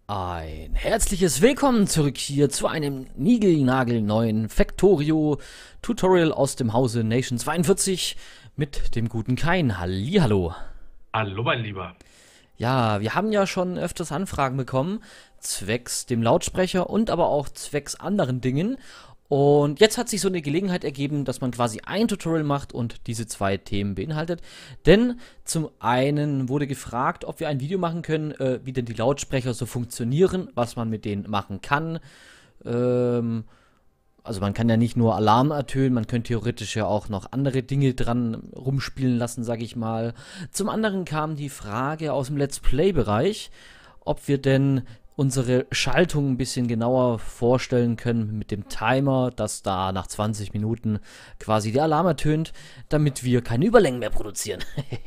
Ein herzliches Willkommen zurück hier zu einem niegelnagelneuen Factorio-Tutorial aus dem Hause Nation 42 mit dem guten Kain. Hallihallo. Hallo, mein Lieber. Ja, wir haben ja schon öfters Anfragen bekommen, zwecks dem Lautsprecher und aber auch zwecks anderen Dingen. Und jetzt hat sich so eine Gelegenheit ergeben, dass man quasi ein Tutorial macht und diese zwei Themen beinhaltet. Denn zum einen wurde gefragt, ob wir ein Video machen können, wie denn die Lautsprecher so funktionieren, was man mit denen machen kann. Ähm, also man kann ja nicht nur Alarm ertönen, man könnte theoretisch ja auch noch andere Dinge dran rumspielen lassen, sag ich mal. Zum anderen kam die Frage aus dem Let's Play-Bereich, ob wir denn unsere Schaltung ein bisschen genauer vorstellen können mit dem Timer, dass da nach 20 Minuten quasi der Alarm ertönt, damit wir keine Überlängen mehr produzieren.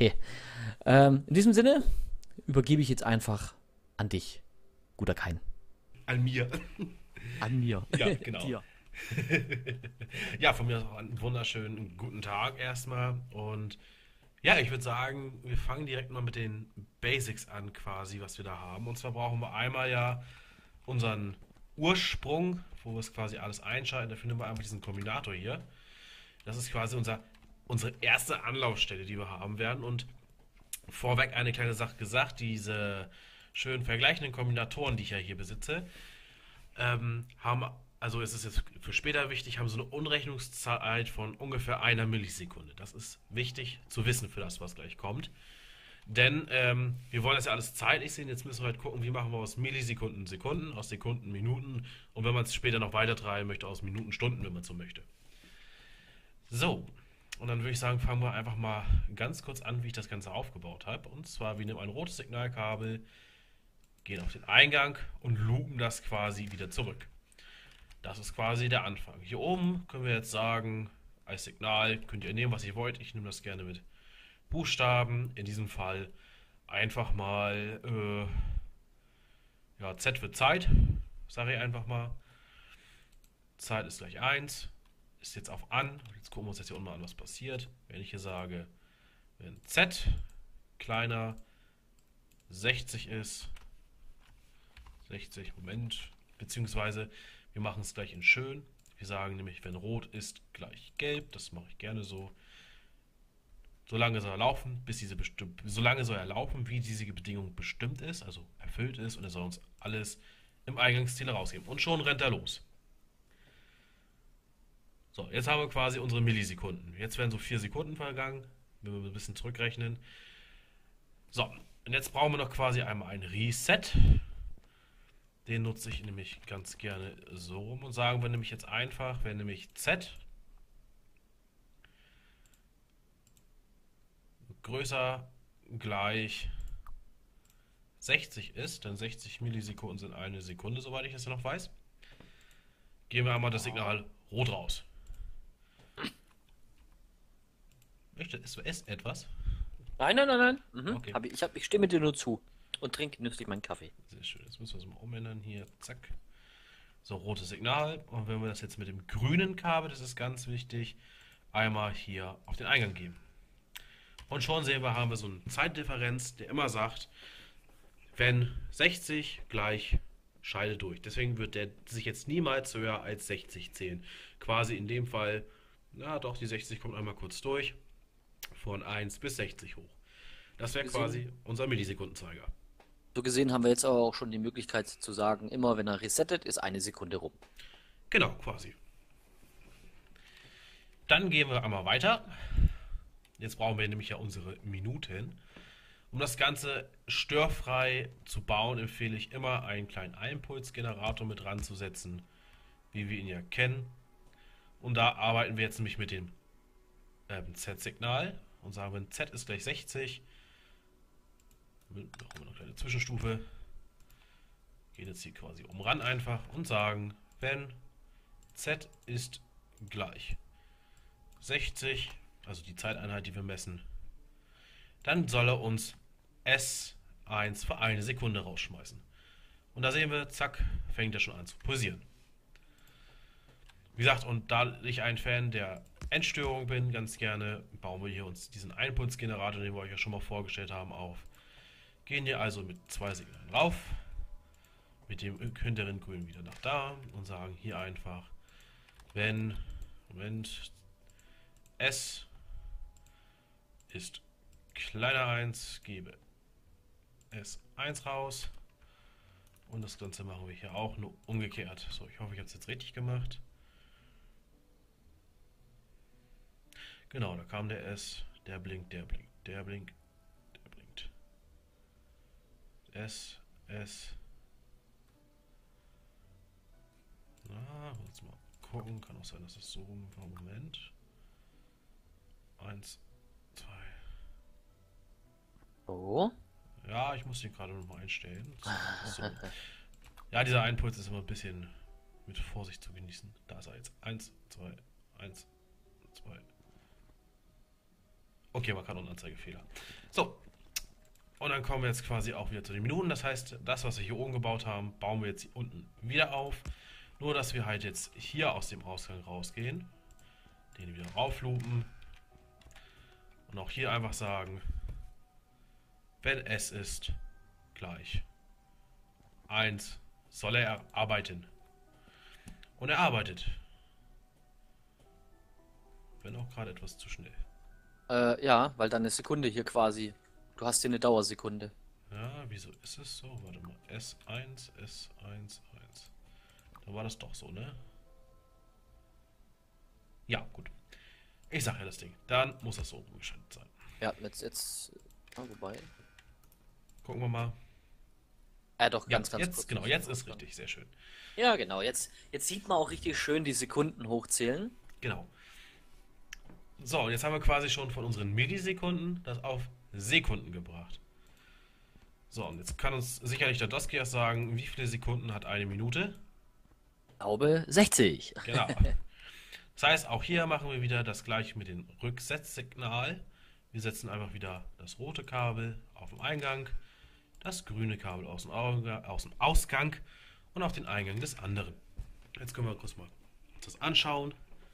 In diesem Sinne übergebe ich jetzt einfach an dich, guter Kain. An mir. An mir. Ja, genau. Dir. Ja, von mir auch einen wunderschönen guten Tag erstmal. Und ja, ich würde sagen, wir fangen direkt mal mit den Basics an, quasi, was wir da haben. Und zwar brauchen wir einmal ja unseren Ursprung, wo wir es quasi alles einschalten. Dafür nehmen wir einfach diesen Kombinator hier. Das ist quasi unsere erste Anlaufstelle, die wir haben werden. Und vorweg eine kleine Sache gesagt: diese schön vergleichenden Kombinatoren, die ich ja hier besitze, haben, also ist es jetzt für später wichtig, haben so eine Umrechnungszeit von ungefähr einer Millisekunde. Das ist wichtig zu wissen für das, was gleich kommt. Denn wir wollen das ja alles zeitlich sehen. Jetzt müssen wir halt gucken, wie machen wir aus Millisekunden Sekunden, aus Sekunden Minuten und wenn man es später noch weiter treiben möchte, aus Minuten Stunden, wenn man so möchte. So, und dann würde ich sagen, fangen wir einfach mal ganz kurz an, wie ich das Ganze aufgebaut habe. Und zwar, wir nehmen ein rotes Signalkabel, gehen auf den Eingang und loopen das quasi wieder zurück. Das ist quasi der Anfang. Hier oben können wir jetzt sagen, als Signal könnt ihr nehmen, was ihr wollt. Ich nehme das gerne mit Buchstaben. In diesem Fall einfach mal ja, Z für Zeit, sage ich einfach mal. Zeit ist gleich 1. Ist jetzt auf an. Jetzt gucken wir uns jetzt hier unten mal an, was passiert. Wenn ich hier sage, wenn Z kleiner 60 ist, 60, Moment, beziehungsweise wir machen es gleich in schön. Wir sagen nämlich, wenn rot ist, gleich gelb. Das mache ich gerne so. Solange soll er laufen, solange soll er laufen, wie diese Bedingung bestimmt ist, also erfüllt ist, und er soll uns alles im Eingangsziel rausgeben. Und schon rennt er los. So, jetzt haben wir quasi unsere Millisekunden. Jetzt werden so 4 Sekunden vergangen, wenn wir ein bisschen zurückrechnen. So, und jetzt brauchen wir noch quasi einmal ein Reset. Den nutze ich nämlich ganz gerne so rum und sagen wir nämlich jetzt einfach, wenn nämlich Z größer gleich 60 ist, denn 60 Millisekunden sind eine Sekunde, soweit ich es noch weiß, geben wir einmal das Signal rot raus. Ist etwas? Nein, nein, nein, nein. Okay, Ich stimme dir nur zu und trinke genüsslich meinen Kaffee. sehr schön. Jetzt müssen wir es mal umändern hier. Zack. So, rotes Signal. Und wenn wir das jetzt mit dem grünen Kabel, das ist ganz wichtig, einmal hier auf den Eingang geben. Und schon sehen wir, haben wir so eine Zeitdifferenz, der immer sagt, wenn 60 gleich Scheide durch. Deswegen wird der sich jetzt niemals höher als 60 zählen. Quasi in dem Fall, na doch, die 60 kommt einmal kurz durch. Von 1 bis 60 hoch. Das wäre quasi unser Millisekundenzeiger. So gesehen haben wir jetzt aber auch schon die Möglichkeit zu sagen, immer wenn er resettet, ist eine Sekunde rum. Genau, quasi. Dann gehen wir einmal weiter. Jetzt brauchen wir nämlich ja unsere Minuten. Um das Ganze störfrei zu bauen, empfehle ich immer, einen kleinen Impulsgenerator mit ranzusetzen, wie wir ihn ja kennen. Und da arbeiten wir jetzt nämlich mit dem Z-Signal und sagen, wenn Z ist gleich 60, noch eine kleine Zwischenstufe, gehen jetzt hier quasi oben ran einfach und sagen, wenn Z ist gleich 60, also die Zeiteinheit, die wir messen, dann soll er uns S1 für eine Sekunde rausschmeißen. Und da sehen wir, zack, fängt er schon an zu pulsieren. Wie gesagt, und da ich ein Fan der Endstörung bin, ganz gerne bauen wir hier uns diesen Impulsgenerator, den wir euch ja schon mal vorgestellt haben, auf. Gehen hier also mit 2 Signalen rauf, mit dem hinteren Grün wieder nach da und sagen hier einfach, wenn, Moment, S ist kleiner 1, gebe S1 raus. Und das Ganze machen wir hier auch nur umgekehrt. So, ich hoffe, ich habe es jetzt richtig gemacht. Genau, da kam der S, der blinkt, der blinkt, der blinkt, der blinkt. S, S. Na, jetzt mal gucken. Kann auch sein, dass es so rum war. Moment. 1, 2. Oh. Ja, ich muss den gerade nochmal einstellen. So. Ja, dieser Impuls ist immer ein bisschen mit Vorsicht zu genießen. Da ist er jetzt. 1, 2, 1, 2. Okay, man kann auch einen Anzeigefehler. So. Und dann kommen wir jetzt quasi auch wieder zu den Minuten. Das heißt, das, was wir hier oben gebaut haben, bauen wir jetzt hier unten wieder auf. Nur, dass wir halt jetzt hier aus dem Ausgang rausgehen. Den wieder raufloopen. Und auch hier einfach sagen, wenn S ist gleich 1, soll er arbeiten. Und er arbeitet. Wenn auch gerade etwas zu schnell. Ja, weil dann eine Sekunde hier quasi. Du hast hier eine Dauersekunde. Ja, wieso ist es so? Warte mal. S1, S1, 1. Da war das doch so, ne? Ja, gut. Ich sag ja das Ding. Dann muss das so umgeschaltet sein. Ja, jetzt. Ah, wobei. Gucken wir mal. Doch, Ja, ganz jetzt, kurz. genau, jetzt ist richtig. Sehr schön. Ja, genau. Jetzt sieht man auch richtig schön die Sekunden hochzählen. Genau. So, und jetzt haben wir quasi schon von unseren Millisekunden das auf Sekunden gebracht. So, und jetzt kann uns sicherlich der Doskias sagen, wie viele Sekunden hat eine Minute? Ich glaube 60. Genau. Das heißt, auch hier machen wir wieder das gleiche mit dem Rücksetzsignal. Wir setzen einfach wieder das rote Kabel auf den Eingang, das grüne Kabel aus dem Ausgang und auf den Eingang des anderen. Jetzt können wir kurz mal uns das anschauen.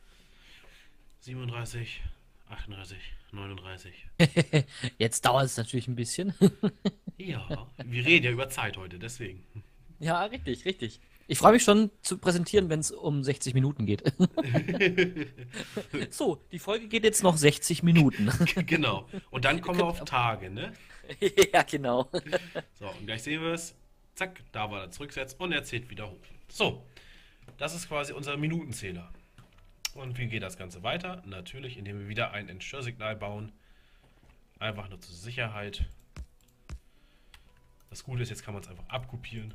37, 38, 39. Jetzt dauert es natürlich ein bisschen. Ja, wir reden ja über Zeit heute, deswegen. Ja, richtig, richtig. Ich freue mich schon zu präsentieren, wenn es um 60 Minuten geht. So, die Folge geht jetzt noch 60 Minuten. Genau. Und dann kommen wir auf Tage, ne? Ja, genau. So, und gleich sehen wir es. Zack, da war er zurücksetzt und er zählt wieder hoch. So, das ist quasi unser Minutenzähler. Und wie geht das Ganze weiter? Natürlich, indem wir wieder ein Ensure-Signal bauen. Einfach nur zur Sicherheit. Das Gute ist, jetzt kann man es einfach abkopieren.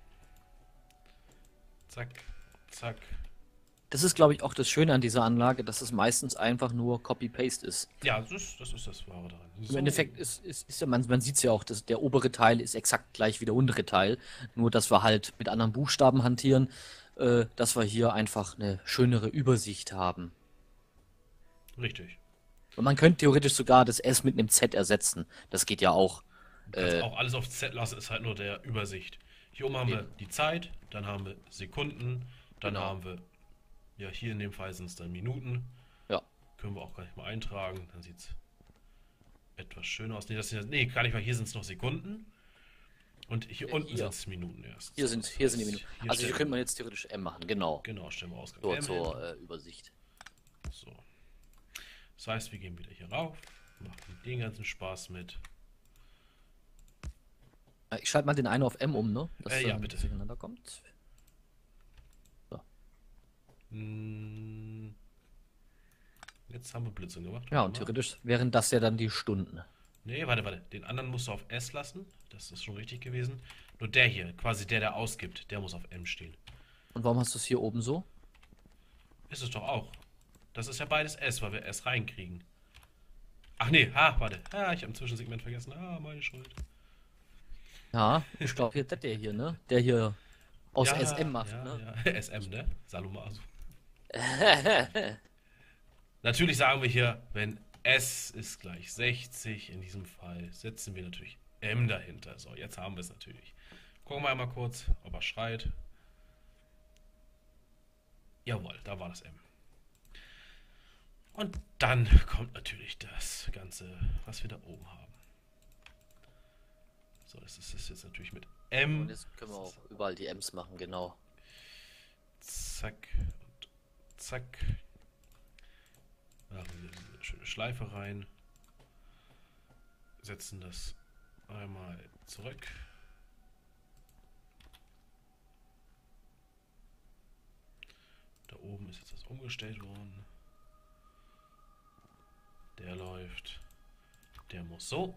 Zack, zack. Das ist, glaube ich, auch das Schöne an dieser Anlage, dass es meistens einfach nur Copy-Paste ist. Ja, das ist das Wahre daran. Im So. Endeffekt ist ja, man sieht es ja auch, dass der obere Teil ist exakt gleich wie der untere Teil. Nur, dass wir halt mit anderen Buchstaben hantieren, dass wir hier einfach eine schönere Übersicht haben. Richtig. Und man könnte theoretisch sogar das S mit einem Z ersetzen. Das geht ja auch. Du kannst auch alles auf Z lassen, ist halt nur der Übersicht. Hier oben haben wir Eben. die Zeit, dann haben wir Sekunden, dann Genau. haben wir, ja hier in dem Fall sind es dann Minuten. Ja. Können wir auch gleich mal eintragen, dann sieht es etwas schöner aus. Nee, gar nicht mal, hier sind es noch Sekunden. Und hier unten hier. sind es Minuten erst. Hier So, sind das die heißt, Minuten. hier Also hier stellen könnte man wir- jetzt theoretisch M machen, genau. Genau, stellen wir Ausgang So, M zur hin. Übersicht. So. Das heißt, wir gehen wieder hier rauf, machen den ganzen Spaß mit. Ich schalte mal den einen auf M um, ne? Dass Ja, dann bitte. das ineinander kommt. Hm, Jetzt haben wir Blitzung gemacht. Ja, Warte und mal. theoretisch wären das ja dann die Stunden. Nee, warte. Den anderen musst du auf S lassen. Das ist schon richtig gewesen. Nur der hier, quasi der ausgibt, der muss auf M stehen. Und warum hast du es hier oben so? Ist es doch auch. Das ist ja beides S, weil wir S reinkriegen. Ach nee, warte. Ich habe ein Zwischensegment vergessen. Meine Schuld. Ja, ich glaube hier, der hier, ne? Der hier aus Ja, SM macht, ja, ne? Ja. SM, ne? Salumasu. Natürlich sagen wir hier, wenn S ist gleich 60, in diesem Fall setzen wir natürlich M dahinter. So, jetzt haben wir es natürlich. Gucken wir einmal kurz, ob er schreit. Jawohl, da war das M. Und dann kommt natürlich das Ganze, was wir da oben haben. So, das ist jetzt natürlich mit Und M. jetzt können wir auch überall die Ms machen, genau. Zack und zack. Machen wir eine schöne Schleife rein. Setzen das einmal zurück. Da oben ist jetzt das umgestellt worden. Der läuft. Der muss so.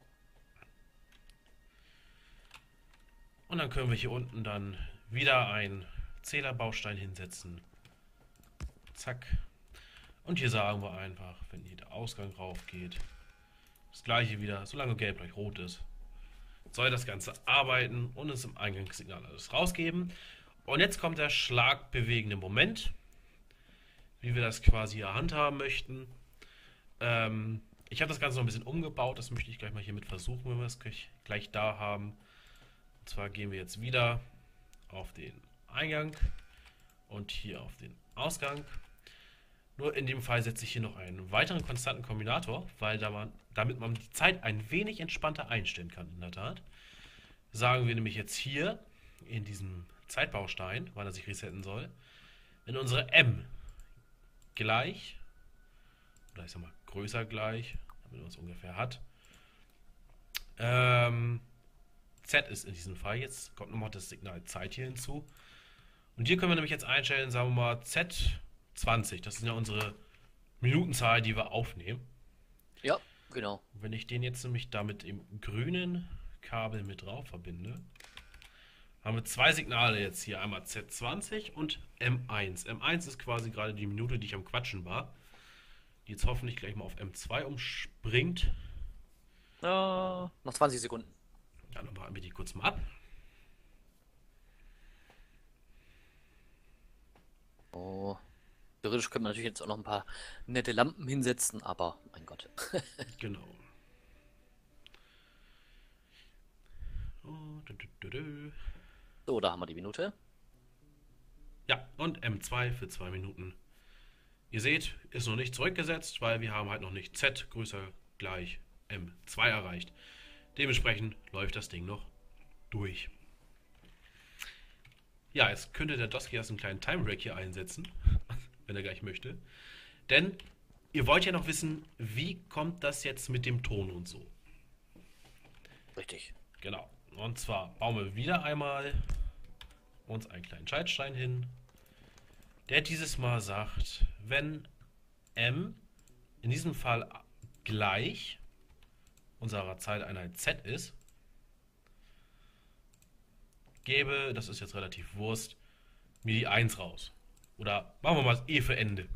Und dann können wir hier unten dann wieder einen Zählerbaustein hinsetzen. Zack. Und hier sagen wir einfach, wenn hier der Ausgang rauf geht, das gleiche wieder, solange gelb gleich rot ist, soll das Ganze arbeiten und uns im Eingangssignal alles rausgeben. Und jetzt kommt der schlagbewegende Moment, wie wir das quasi hier handhaben möchten. Ich habe das Ganze noch ein bisschen umgebaut, das möchte ich gleich mal hiermit versuchen, wenn wir es gleich da haben. Und zwar gehen wir jetzt wieder auf den Eingang und hier auf den Ausgang. Nur in dem Fall setze ich hier noch einen weiteren konstanten Kombinator, weil damit man die Zeit ein wenig entspannter einstellen kann, in der Tat. Sagen wir nämlich jetzt hier in diesem Zeitbaustein, wann er sich resetten soll, wenn unsere M gleich, oder ich sag mal größer gleich, damit man es ungefähr hat, Z ist in diesem Fall, jetzt kommt nochmal das Signal Zeit hier hinzu. Und hier können wir nämlich jetzt einstellen, sagen wir mal Z20, das sind ja unsere Minutenzahl, die wir aufnehmen. Ja, genau. Und wenn ich den jetzt nämlich damit im grünen Kabel mit drauf verbinde, haben wir zwei Signale jetzt hier, einmal Z20 und M1. M1 ist quasi gerade die Minute, die ich am Quatschen war, die jetzt hoffentlich gleich mal auf M2 umspringt. Ja, noch 20 Sekunden. Ja, dann warten wir die kurz mal ab. Oh. Theoretisch könnte man natürlich jetzt auch noch ein paar nette Lampen hinsetzen, aber mein Gott. Genau. Oh, So, da haben wir die Minute. ja, und M2 für 2 Minuten. Ihr seht, ist noch nicht zurückgesetzt, weil wir haben halt noch nicht Z größer gleich M2 erreicht. Dementsprechend läuft das Ding noch durch. Ja, jetzt könnte der Dosky erst einen kleinen Time Break hier einsetzen, wenn er gleich möchte. Denn ihr wollt ja noch wissen, wie kommt das jetzt mit dem Ton und so. Richtig. Genau. Und zwar bauen wir wieder einmal uns einen kleinen Schaltstein hin, der dieses Mal sagt, wenn M in diesem Fall gleich unserer Zeiteinheit Z ist, gebe, das ist jetzt relativ Wurst, mir die 1 raus. Oder machen wir mal E für Ende.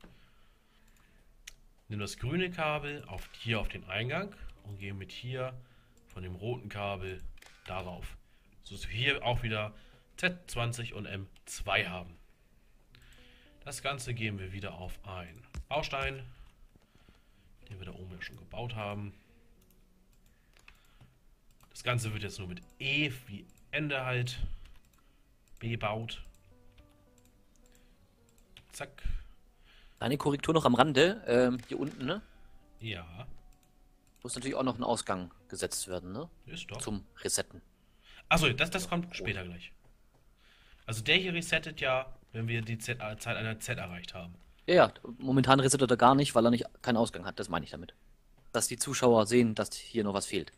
Nimm das grüne Kabel hier auf den Eingang und gehe mit hier von dem roten Kabel darauf. So dass wir hier auch wieder Z20 und M2 haben. Das Ganze geben wir wieder auf einen Baustein, den wir da oben ja schon gebaut haben. Das Ganze wird jetzt nur mit E wie Ende halt bebaut. Zack. Eine Korrektur noch am Rande, hier unten, ne? Ja, Muss natürlich auch noch ein Ausgang gesetzt werden, ne? ist doch. Zum Resetten. Achso, das kommt später gleich. Also der hier resettet ja, wenn wir die Zeit einer Z erreicht haben. Ja, ja, momentan resettet er gar nicht, weil er nicht keinen Ausgang hat, das meine ich damit. Dass die Zuschauer sehen, dass hier noch was fehlt.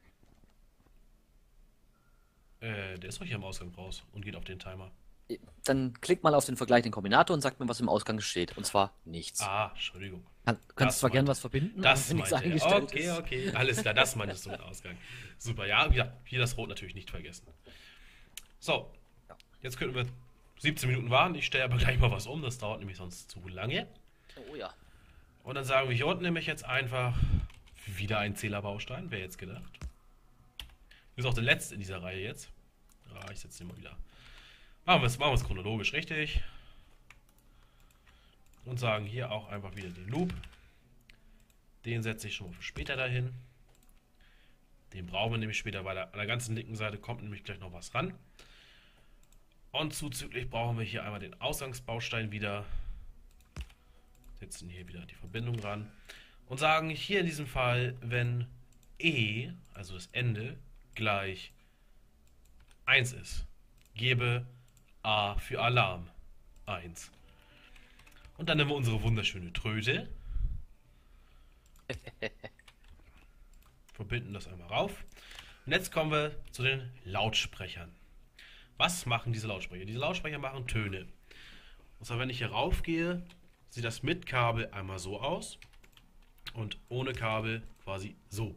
Der ist doch hier im Ausgang raus und geht auf den Timer. Dann klick mal auf den vergleichenden Kombinator und sag mir, was im Ausgang steht. Und zwar nichts. Ah, Entschuldigung. Du kannst Das zwar gern meinte- was verbinden, Das wenn nichts meinte er. eingestellt Okay, ist. okay. Alles klar, das meintest du mit Ausgang. Super, ja, wieder. Hier das Rot natürlich nicht vergessen. So, jetzt könnten wir 17 Minuten warten. Ich stelle aber gleich mal was um. Das dauert nämlich sonst zu lange. Oh ja. Und dann sagen wir hier unten nämlich jetzt einfach wieder ein Zählerbaustein. Wer jetzt gedacht? Ist auch der letzte in dieser Reihe jetzt. Ah, ich setze den mal wieder. Machen wir es chronologisch richtig. Und sagen hier auch einfach wieder den Loop. Den setze ich schon mal für später dahin. Den brauchen wir nämlich später, weil an der ganzen linken Seite kommt nämlich gleich noch was ran. Und zuzüglich brauchen wir hier einmal den Ausgangsbaustein wieder. Setzen hier wieder die Verbindung ran. Und sagen hier in diesem Fall, wenn E, also das Ende, gleich 1 ist, gebe A für Alarm 1. Und dann nehmen wir unsere wunderschöne Tröte, verbinden das einmal rauf. Und jetzt kommen wir zu den Lautsprechern. Was machen diese Lautsprecher? Diese Lautsprecher machen Töne. Und zwar, wenn ich hier rauf gehe, sieht das mit Kabel einmal so aus und ohne Kabel quasi so.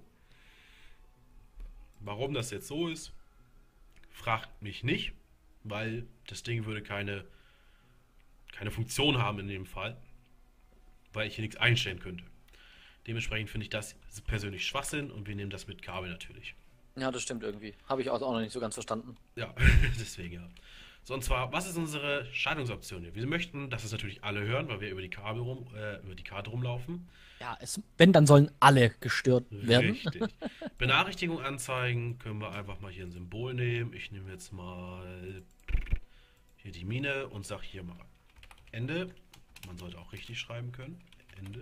Warum das jetzt so ist, fragt mich nicht, weil das Ding würde keine Funktion haben in dem Fall, weil ich hier nichts einstellen könnte. Dementsprechend finde ich das persönlich Schwachsinn und wir nehmen das mit Kabel natürlich. Ja, das stimmt irgendwie. Habe ich auch noch nicht so ganz verstanden. Ja, deswegen ja. So, und zwar, was ist unsere Schaltungsoption hier? Wir möchten, dass es natürlich alle hören, weil wir über die Karte rumlaufen. Ja, wenn, dann sollen alle gestört werden. Richtig. Benachrichtigung anzeigen, können wir einfach mal hier ein Symbol nehmen. Ich nehme jetzt mal hier die Mine und sage hier mal Ende. Man sollte auch richtig schreiben können. Ende.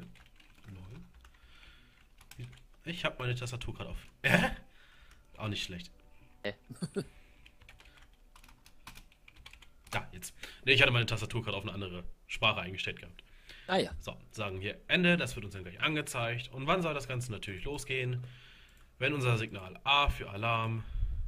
Lol. Ich habe meine Tastatur gerade auf. Auch nicht schlecht. Ja, jetzt. Ne, ich hatte meine Tastatur gerade auf eine andere Sprache eingestellt gehabt. Ah ja. So, sagen hier Ende, das wird uns dann gleich angezeigt. Und wann soll das Ganze natürlich losgehen? Wenn unser Signal A für Alarm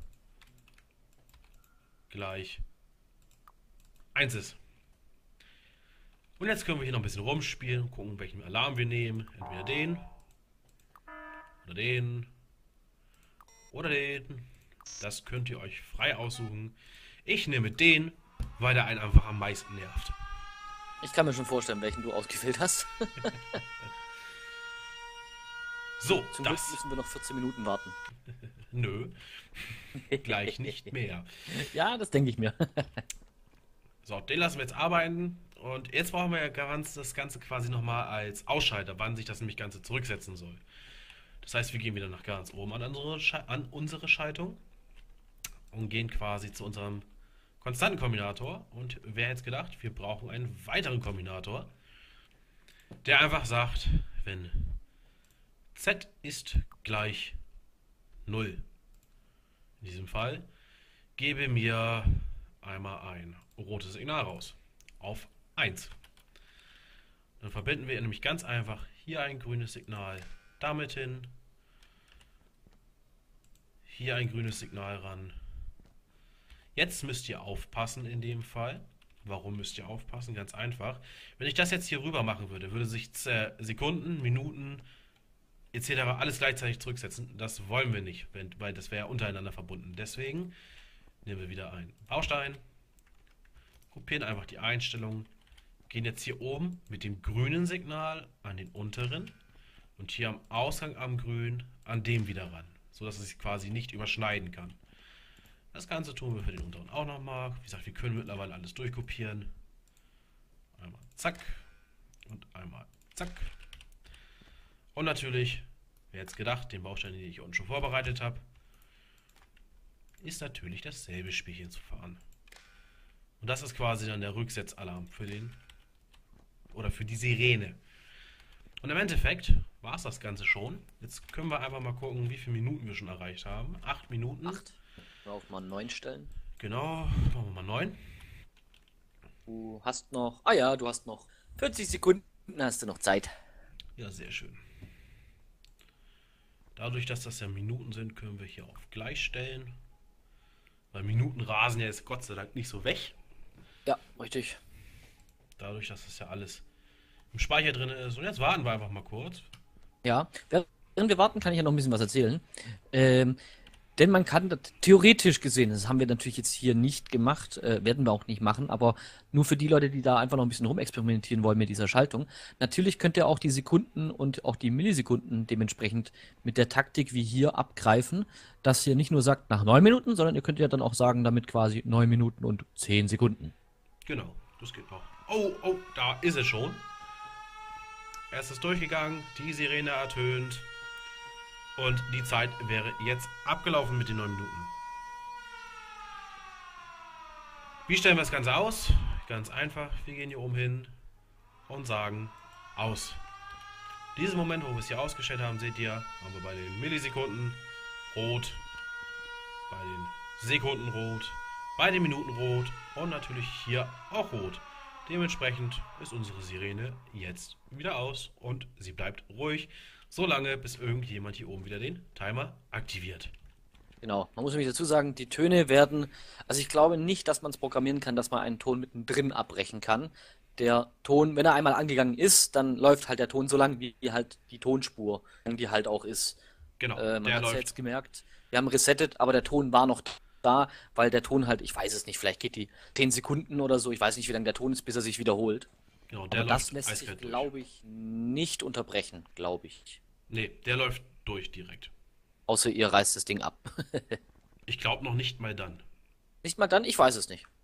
gleich 1 ist. Und jetzt können wir hier noch ein bisschen rumspielen und gucken, welchen Alarm wir nehmen. Entweder den oder den oder den. Das könnt ihr euch frei aussuchen. Ich nehme den, weil der einen einfach am meisten nervt. Ich kann mir schon vorstellen, welchen du ausgewählt hast. So, Zum Glück müssen wir noch 14 Minuten warten. Nö, gleich nicht mehr. Ja, das denke ich mir. So, den lassen wir jetzt arbeiten. Und jetzt brauchen wir ja das Ganze quasi nochmal als Ausschalter, wann sich das nämlich Ganze zurücksetzen soll. Das heißt, wir gehen wieder nach ganz oben an unsere Schaltung und gehen quasi zu unserem konstanten Kombinator. Und wer hätte gedacht, wir brauchen einen weiteren Kombinator, der einfach sagt, wenn Z ist gleich 0. In diesem Fall gebe mir einmal ein rotes Signal raus auf 1. Dann verbinden wir nämlich ganz einfach hier ein grünes Signal damit hin, hier ein grünes Signal ran. Jetzt müsst ihr aufpassen in dem Fall. Warum müsst ihr aufpassen? Ganz einfach. Wenn ich das jetzt hier rüber machen würde, würde sich Sekunden, Minuten etc. alles gleichzeitig zurücksetzen. Das wollen wir nicht, weil das wäre ja untereinander verbunden. Deswegen nehmen wir wieder einen Baustein, kopieren einfach die Einstellungen, gehen jetzt hier oben mit dem grünen Signal an den unteren und hier am Ausgang am Grün an dem wieder ran, sodass es sich quasi nicht überschneiden kann. Das Ganze tun wir für den unteren auch nochmal. Wie gesagt, wir können mittlerweile alles durchkopieren. Einmal zack und einmal zack. Und natürlich, wer jetzt gedacht, den Baustein, den ich unten schon vorbereitet habe, ist natürlich dasselbe Spielchen zu fahren. Und das ist quasi dann der Rücksetzalarm für die Sirene. Und im Endeffekt war es das Ganze schon. Jetzt können wir einfach mal gucken, wie viele Minuten wir schon erreicht haben. 8 Minuten. 8. Auf mal 9 stellen. Genau, machen wir mal 9. Du hast noch. Ah ja, du hast noch 40 Sekunden, hast du noch Zeit. Ja, sehr schön. Dadurch, dass das ja Minuten sind, können wir hier auf gleich stellen. Weil Minuten rasen ja jetzt Gott sei Dank nicht so weg. Ja, richtig. Dadurch, dass das ja alles im Speicher drin ist. Und jetzt warten wir einfach mal kurz. Ja, während wir warten, kann ich ja noch ein bisschen was erzählen. Denn man kann das theoretisch gesehen, das haben wir natürlich jetzt hier nicht gemacht, werden wir auch nicht machen, aber nur für die Leute, die da einfach noch ein bisschen rumexperimentieren wollen mit dieser Schaltung. Natürlich könnt ihr auch die Sekunden und auch die Millisekunden dementsprechend mit der Taktik wie hier abgreifen, dass ihr nicht nur sagt nach 9 Minuten, sondern ihr könnt ja dann auch sagen damit quasi 9 Minuten und 10 Sekunden. Genau, das geht noch. Oh, da ist es schon. Es ist durchgegangen, die Sirene ertönt. Und die Zeit wäre jetzt abgelaufen mit den 9 Minuten. Wie stellen wir das Ganze aus? Ganz einfach, wir gehen hier oben hin und sagen aus. Diesen Moment, wo wir es hier ausgestellt haben, seht ihr, haben wir bei den Millisekunden rot, bei den Sekunden rot, bei den Minuten rot und natürlich hier auch rot. Dementsprechend ist unsere Sirene jetzt wieder aus und sie bleibt ruhig, solange bis irgendjemand hier oben wieder den Timer aktiviert. Genau. Man muss nämlich dazu sagen, die Töne werden, also ich glaube nicht, dass man es programmieren kann, dass man einen Ton mittendrin abbrechen kann. Der Ton, wenn er einmal angegangen ist, dann läuft halt der Ton so lang, wie halt die Tonspur, die halt auch ist. Genau, Man der hat es ja läuft. jetzt gemerkt, wir haben resettet, aber der Ton war noch da, weil der Ton halt, ich weiß es nicht, vielleicht geht die 10 Sekunden oder so, ich weiß nicht, wie lange der Ton ist, bis er sich wiederholt. Genau, der Aber das läuft lässt sich, eiskalt durch. glaube ich, nicht unterbrechen, glaube ich. Nee, der läuft durch direkt. Außer ihr reißt das Ding ab. Ich glaube noch nicht mal dann. Nicht mal dann, ich weiß es nicht.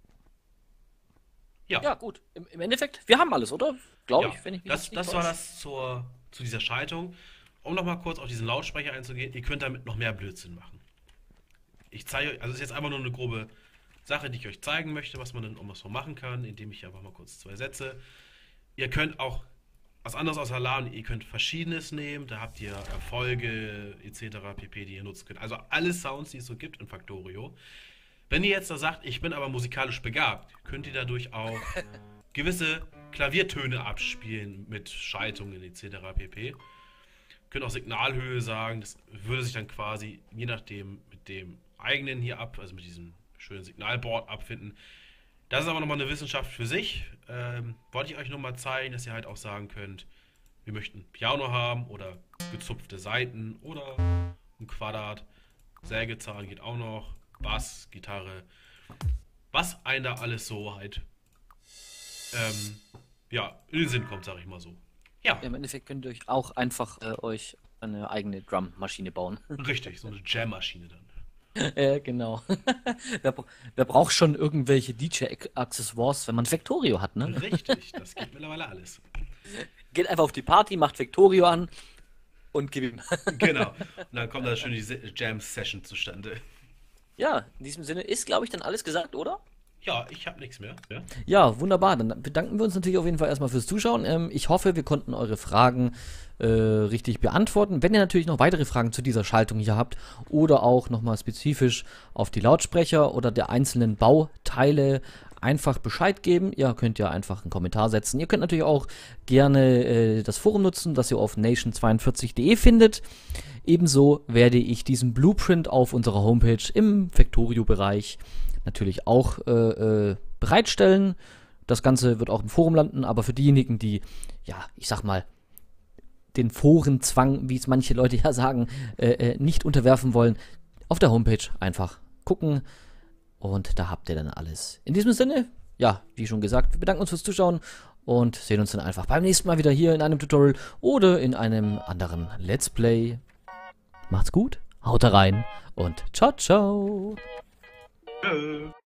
Ja, Ja, gut. Im Endeffekt, wir haben alles, oder? Glaube ja, ich, wenn ich mich das, jetzt nicht das war täusche. das zu dieser Schaltung. Um nochmal kurz auf diesen Lautsprecher einzugehen, ihr könnt damit noch mehr Blödsinn machen. Ich zeige euch, also es ist jetzt einfach nur eine grobe Sache, die ich euch zeigen möchte, was man denn um was so machen kann, indem ich einfach mal kurz zwei Sätze. Ihr könnt auch was anderes aus Alarm, ihr könnt Verschiedenes nehmen, da habt ihr Erfolge etc. pp, die ihr nutzen könnt. Also alle Sounds, die es so gibt in Factorio. Wenn ihr jetzt da sagt, ich bin aber musikalisch begabt, könnt ihr dadurch auch gewisse Klaviertöne abspielen mit Schaltungen etc. pp. Könnt auch Signalhöhe sagen, das würde sich dann quasi je nachdem mit dem eigenen hier ab, also mit diesem schönen Signalboard abfinden. Das ist aber nochmal eine Wissenschaft für sich. Wollte ich euch nochmal zeigen, dass ihr halt auch sagen könnt, wir möchten Piano haben oder gezupfte Saiten oder ein Quadrat. Sägezahn geht auch noch. Bass, Gitarre. Was einem da alles so halt ähm, ja, in den Sinn kommt, sag ich mal so. Ja, Im Endeffekt könnt ihr euch auch einfach euch eine eigene Drum-Maschine bauen. richtig, so eine Jam-Maschine dann. Genau. Wer braucht schon irgendwelche DJ-Accessoires, wenn man Vectorio hat, ne? Richtig, das geht mittlerweile alles. Geht einfach auf die Party, macht Vectorio an und gib ihm. Genau. Und dann kommt da schön die Jam-Session zustande. Ja, in diesem Sinne ist, glaube ich, dann alles gesagt, oder? Ja, ich habe nichts mehr. Ja? Ja, wunderbar. Dann bedanken wir uns natürlich auf jeden Fall erstmal fürs Zuschauen. Ich hoffe, wir konnten eure Fragen richtig beantworten. Wenn ihr natürlich noch weitere Fragen zu dieser Schaltung hier habt oder auch nochmal spezifisch auf die Lautsprecher oder der einzelnen Bauteile einfach Bescheid geben. Ihr könnt ja einfach einen Kommentar setzen. Ihr könnt natürlich auch gerne das Forum nutzen, das ihr auf nation42.de findet. Ebenso werde ich diesen Blueprint auf unserer Homepage im Vectorio-Bereich natürlich auch bereitstellen. Das Ganze wird auch im Forum landen, aber für diejenigen, die, ja, ich sag mal, den Forenzwang, wie es manche Leute ja sagen, nicht unterwerfen wollen, auf der Homepage einfach gucken und da habt ihr dann alles. In diesem Sinne, ja, wie schon gesagt, wir bedanken uns fürs Zuschauen und sehen uns dann einfach beim nächsten Mal wieder hier in einem Tutorial oder in einem anderen Let's Play. Macht's gut, haut rein und ciao, ciao. Tschö.